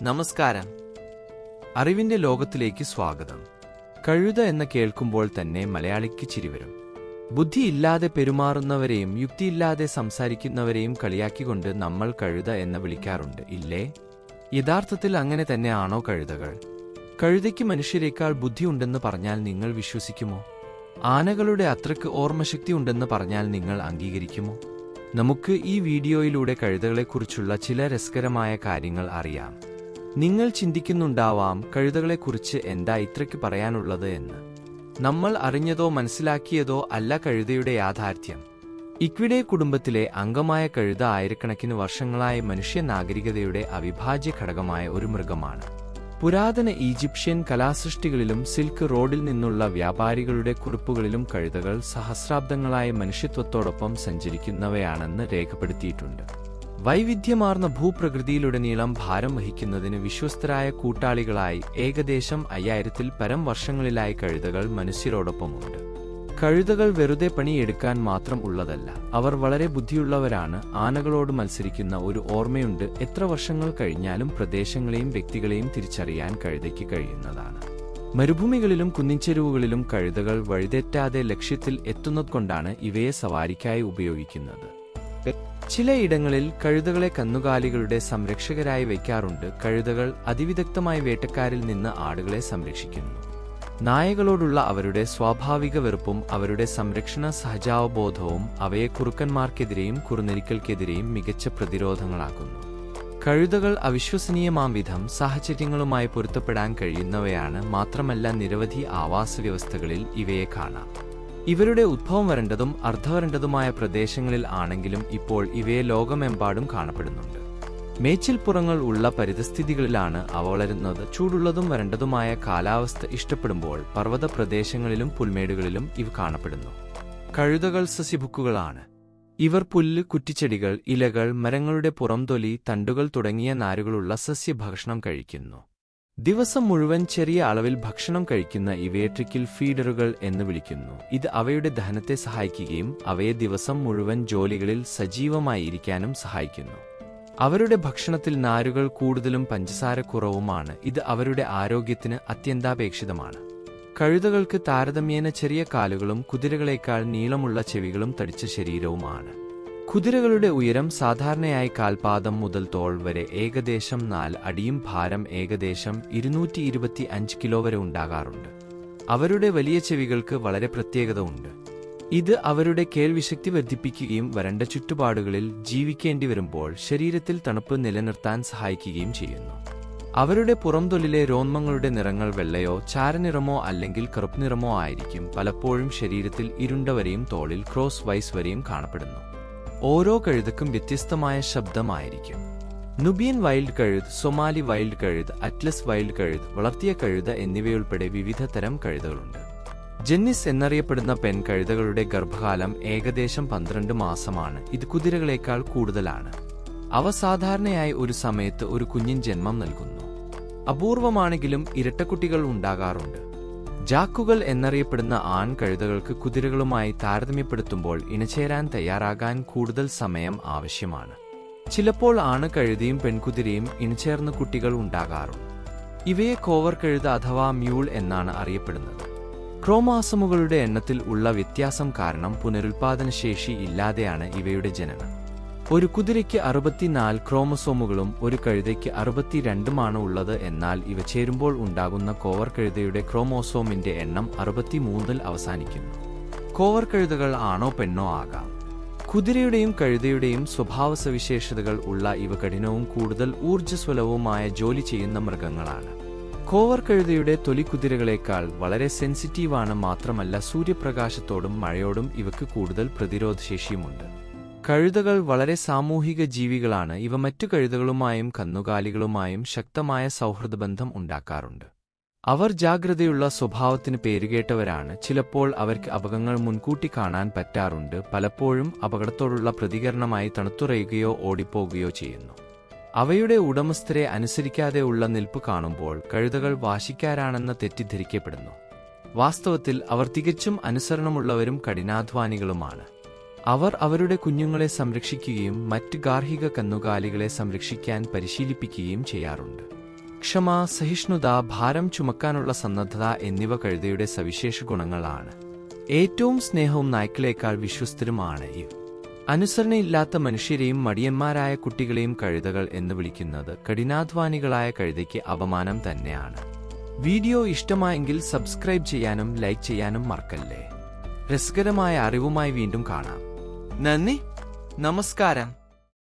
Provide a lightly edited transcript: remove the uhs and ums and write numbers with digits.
നമസ്കാരം. അറിവിന്റെ ലോകത്തിലേക്ക് സ്വാഗതം. കഴുത എന്ന് കേൾക്കുമ്പോൾ തന്നെ മലയാളിക്ക് ചിരിവരും. ബുദ്ധിയില്ലാതെ പെരുമാറുന്നവരെയും യുക്തിയില്ലാതെ സംസാരിക്കുന്നവരെയും കളിയാക്കിക്കൊണ്ട് നമ്മൾ കഴുത എന്ന് വിളിക്കാറുണ്ട്, ഇല്ലേ? യഥാർത്ഥത്തിൽ അങ്ങനെ തന്നെയാണോ കഴുതകൾ? കഴുതയ്ക്ക് മനുഷ്യരെക്കാൾ ബുദ്ധിയുണ്ടെന്ന് പറഞ്ഞാൽ നിങ്ങൾ വിശ്വസിക്കുമോ? ആനകളുടെ അത്രയ്ക്ക് ഓർമ്മശക്തി ഉണ്ടെന്ന് പറഞ്ഞാൽ നിങ്ങൾ അംഗീകരിക്കുമോ? നമുക്ക് ഈ വീഡിയോയിലൂടെ കഴുതകളെക്കുറിച്ചുള്ള ചില രസകരമായ കാര്യങ്ങൾ അറിയാം. നിങ്ങൾ ചിന്തിക്കുന്നുണ്ടാവാം, കഴുതകളെക്കുറിച്ച് എന്താ ഇത്രയ്ക്ക് പറയാനുള്ളത് എന്ന്. നമ്മൾ അറിഞ്ഞതോ മനസ്സിലാക്കിയതോ അല്ല കഴുതയുടെ യാഥാർത്ഥ്യം. ഇക്വിഡേ കുടുംബത്തിലെ അംഗമായ കഴുത ആയിരക്കണക്കിന് വർഷങ്ങളായി മനുഷ്യ നാഗരികതയുടെ അവിഭാജ്യ ഘടകമായ ഒരു മൃഗമാണ്. പുരാതന ഈജിപ്ഷ്യൻ കലാസൃഷ്ടികളിലും സിൽക്ക് റോഡിൽ നിന്നുള്ള വ്യാപാരികളുടെ കുറിപ്പുകളിലും കഴുതകൾ സഹസ്രാബ്ദങ്ങളായി മനുഷ്യത്വത്തോടൊപ്പം സഞ്ചരിക്കുന്നവയാണെന്ന് രേഖപ്പെടുത്തിയിട്ടുണ്ട്. വൈവിധ്യമാർന്ന ഭൂപ്രകൃതിയിലുടനീളം ഭാരം വഹിക്കുന്നതിന് വിശ്വസ്തരായ കൂട്ടാളികളായി ഏകദേശം 5000-ൽ പരം വർഷങ്ങളിലായി കഴുതകൾ മനുഷ്യരോടൊപ്പമുണ്ട്. കഴുതകൾ വെറുതെ പണിയെടുക്കാൻ മാത്രം ഉള്ളതല്ല, അവർ വളരെ ബുദ്ധിയുള്ളവരാണ്. ആനകളോട് മത്സരിക്കുന്ന ഒരു ഓർമ്മയുണ്ട്. എത്ര വർഷങ്ങൾ കഴിഞ്ഞാലും പ്രദേശങ്ങളെയും വ്യക്തികളെയും തിരിച്ചറിയാൻ കഴുതയ്ക്ക് കഴിയുന്നതാണ്. മരുഭൂമികളിലും കുന്നിൻചെരുവുകളിലും കഴുതകൾ വഴിതെറ്റാതെ ലക്ഷ്യത്തിൽ എത്തുന്നതുകൊണ്ടാണ് ഇവയെ സവാരിക്കായി ഉപയോഗിക്കുന്നത്. ചിലയിടങ്ങളിൽ കഴുതകളെ കന്നുകാലികളുടെ സംരക്ഷകരായി വയ്ക്കാറുണ്ട്. കഴുതകൾ അതിവിദഗ്ധമായ വേട്ടക്കാരിൽ നിന്ന് ആടുകളെ സംരക്ഷിക്കുന്നു. നായകളോടുള്ള അവരുടെ സ്വാഭാവിക വെറുപ്പും അവരുടെ സംരക്ഷണ സഹജാവബോധവും അവയെ കുറുക്കന്മാർക്കെതിരെയും കുറുനരികൾക്കെതിരെയും മികച്ച പ്രതിരോധങ്ങളാക്കുന്നു. കഴുതകൾ അവിശ്വസനീയമാം വിധം സാഹചര്യങ്ങളുമായി പൊരുത്തപ്പെടാൻ കഴിയുന്നവയാണ്. മാത്രമല്ല, നിരവധി ആവാസ വ്യവസ്ഥകളിൽ ഇവയെ കാണാം. ഇവരുടെ ഉദ്ഭവം വരണ്ടതും അർദ്ധവരണ്ടതുമായ പ്രദേശങ്ങളിൽ ആണെങ്കിലും ഇപ്പോൾ ഇവയെ ലോകമെമ്പാടും കാണപ്പെടുന്നുണ്ട്. മേച്ചിൽപ്പുറങ്ങൾ ഉള്ള പരിതസ്ഥിതികളിലാണ് അവ വളരുന്നത്. ചൂടുള്ളതും വരണ്ടതുമായ കാലാവസ്ഥ ഇഷ്ടപ്പെടുമ്പോൾ പർവ്വത പ്രദേശങ്ങളിലും പുൽമേടുകളിലും ഇവ കാണപ്പെടുന്നു. കഴുതകൾ സസ്യഭുക്കുകളാണ്. ഇവർ പുല്ല്, കുറ്റിച്ചെടികൾ, ഇലകൾ, മരങ്ങളുടെ പുറംതൊലി, തണ്ടുകൾ തുടങ്ങിയ നാരുകളുള്ള സസ്യഭക്ഷണം കഴിക്കുന്നു. ദിവസം മുഴുവൻ ചെറിയ അളവിൽ ഭക്ഷണം കഴിക്കുന്ന ഇവയെ ട്രിക്കിൾ ഫീഡറുകൾ എന്ന് വിളിക്കുന്നു. ഇത് അവയുടെ ദഹനത്തെ സഹായിക്കുകയും അവയെ ദിവസം മുഴുവൻ ജോലികളിൽ സജീവമായി ഇരിക്കാനും സഹായിക്കുന്നു. അവരുടെ ഭക്ഷണത്തിൽ നാരുകൾ കൂടുതലും പഞ്ചസാര കുറവുമാണ്. ഇത് അവരുടെ ആരോഗ്യത്തിന് അത്യന്താപേക്ഷിതമാണ്. കഴുതകൾക്ക് താരതമ്യേന ചെറിയ കാലുകളും കുതിരകളേക്കാൾ നീളമുള്ള ചെവികളും തടിച്ച ശരീരവുമാണ്. കുതിരകളുടെ ഉയരം സാധാരണയായി കാൽപാദം മുതൽ തോൾ വരെ ഏകദേശം 4 അടിയും ഭാരം ഏകദേശം 225 കിലോ വരെ ഉണ്ടാകാറുണ്ട്. അവരുടെ വലിയ ചെവികൾക്ക് വളരെ പ്രത്യേകത ഉണ്ട്. ഇത് അവരുടെ കേൾവിശക്തി വർദ്ധിപ്പിക്കുകയും വരണ്ട ചുറ്റുപാടുകളിൽ ജീവിക്കേണ്ടി വരുമ്പോൾ ശരീരത്തിൽ തണുപ്പ് നിലനിർത്താൻ സഹായിക്കുകയും ചെയ്യുന്നു. അവരുടെ പുറംതൊലിലെ രോമങ്ങളുടെ നിറങ്ങൾ വെള്ളയോ ചാരനിറമോ അല്ലെങ്കിൽ കറുപ്പ് നിറമോ ആയിരിക്കും. പലപ്പോഴും ശരീരത്തിൽ ഇരുണ്ട വരെയും തോളിൽ ക്രോസ് വൈസ് വരെയും കാണപ്പെടുന്നു. ഓരോ കഴുതക്കും വ്യത്യസ്തമായ ശബ്ദമായിരിക്കും. നുബിയൻ വൈൽഡ് കഴുത്, സൊമാലി വൈൽഡ് കഴുത്, അറ്റ്ലസ് വൈൽഡ് കഴുത്, വളർത്തിയ കഴുത എന്നിവയുൾപ്പെടെ വിവിധ തരം കഴുതകളുണ്ട്. ജെന്നിസ് എന്നറിയപ്പെടുന്ന പെൺ കഴുതകളുടെ ഗർഭകാലം ഏകദേശം 12 മാസമാണ്. ഇത് കുതിരകളേക്കാൾ കൂടുതലാണ്. അവ സാധാരണയായി ഒരു സമയത്ത് ഒരു കുഞ്ഞിൻ ജന്മം നൽകുന്നു. അപൂർവമാണെങ്കിലും ഇരട്ടക്കുട്ടികൾ ഉണ്ടാകാറുണ്ട്. ജാക്കുകൾ എന്നറിയപ്പെടുന്ന ആൺ കഴുതകൾക്ക് കുതിരകളുമായി താരതമ്യപ്പെടുത്തുമ്പോൾ ഇണചേരാൻ തയ്യാറാകാൻ കൂടുതൽ സമയം ആവശ്യമാണ്. ചിലപ്പോൾ ആണ് കഴുതയും പെൺകുതിരയും ഇണചേർന്ന കുട്ടികൾ ഉണ്ടാകാറുണ്ട്. ഇവയെ കോവർ കഴുത അഥവാ മ്യൂൾ എന്നാണ് അറിയപ്പെടുന്നത്. ക്രോമോസോമുകളുടെ എണ്ണത്തിൽ ഉള്ള വ്യത്യാസം കാരണം പുനരുൽപാദനശേഷി ഇല്ലാതെയാണ് ഇവയുടെ ജനനം. ഒരു കുതിരയ്ക്ക് 64 ക്രോമസോമുകളും ഒരു കഴുതയ്ക്ക് 62 ഉള്ളത്. എന്നാൽ ഇവ ചേരുമ്പോൾ ഉണ്ടാകുന്ന കോവർ കഴുതയുടെ ക്രോമോസോമിന്റെ എണ്ണം 63-ൽ അവസാനിക്കുന്നു. കോവർ കഴുതകൾ ആണോ പെണ്ണോ ആകാം. കുതിരയുടെയും കഴുതയുടെയും സ്വഭാവ സവിശേഷതകൾ ഉള്ള ഇവ കഠിനവും കൂടുതൽ ഊർജ്ജസ്വലവുമായ ജോലി ചെയ്യുന്ന മൃഗങ്ങളാണ്. കോവർ കഴുതയുടെ തൊലി കുതിരകളേക്കാൾ വളരെ സെൻസിറ്റീവാണ്. മാത്രമല്ല, സൂര്യപ്രകാശത്തോടും മഴയോടും ഇവയ്ക്ക് കൂടുതൽ പ്രതിരോധശേഷിയുമുണ്ട്. കഴുതകൾ വളരെ സാമൂഹിക ജീവികളാണ്. ഇവ മറ്റു കഴുതകളുമായും കന്നുകാലികളുമായും ശക്തമായ സൗഹൃദബന്ധം ഉണ്ടാക്കാറുണ്ട്. അവർ ജാഗ്രതയുള്ള സ്വഭാവത്തിന് പേരുകേട്ടവരാണ്. ചിലപ്പോൾ അവർക്ക് അപകടങ്ങൾ മുൻകൂട്ടി കാണാൻ പറ്റാറുണ്ട്. പലപ്പോഴും അപകടത്തോടുള്ള പ്രതികരണമായി തണുത്തുറയുകയോ ഓടിപ്പോകുകയോ ചെയ്യുന്നു. അവയുടെ ഉടമസ്ഥരെ അനുസരിക്കാതെ ഉള്ള നിൽപ്പ് കാണുമ്പോൾ കഴുതകൾ വാശിക്കാരാണെന്ന് തെറ്റിദ്ധരിക്കപ്പെടുന്നു. വാസ്തവത്തിൽ അവർ തികച്ചും അനുസരണമുള്ളവരും കഠിനാധ്വാനികളുമാണ്. അവർ അവരുടെ കുഞ്ഞുങ്ങളെ സംരക്ഷിക്കുകയും മറ്റ് ഗാർഹിക കന്നുകാലികളെ സംരക്ഷിക്കാൻ പരിശീലിപ്പിക്കുകയും ചെയ്യാറുണ്ട്. ക്ഷമ, സഹിഷ്ണുത, ഭാരം ചുമക്കാനുള്ള സന്നദ്ധത എന്നിവ കഴുതയുടെ സവിശേഷ ഗുണങ്ങളാണ്. ഏറ്റവും സ്നേഹവും നായ്ക്കളേക്കാൾ വിശ്വസ്തരുമാണ് ഇവ. അനുസരണയില്ലാത്ത മനുഷ്യരെയും മടിയന്മാരായ കുട്ടികളെയും കഴുതകൾ എന്ന് വിളിക്കുന്നത് കഠിനാധ്വാനികളായ കഴുതയ്ക്ക് അപമാനം തന്നെയാണ്. വീഡിയോ ഇഷ്ടമായെങ്കിൽ സബ്സ്ക്രൈബ് ചെയ്യാനും ലൈക്ക് ചെയ്യാനും മറക്കല്ലേ. രസകരമായ അറിവുമായി വീണ്ടും കാണാം. നന്ദി, നമസ്കാരം.